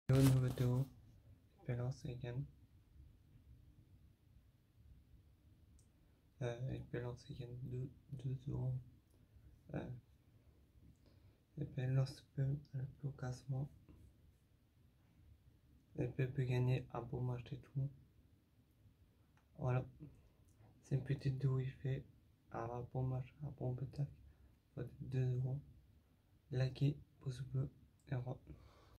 Nouvelle vidéo, Balance again. Balance again 2 euros. Balance peut classement. Peut gagner un bon match et tout. Voilà. C'est une petite vidéo, il fait un bon match, un bon peut-être. 2 euros. Likez, pouce bleu et au revoir.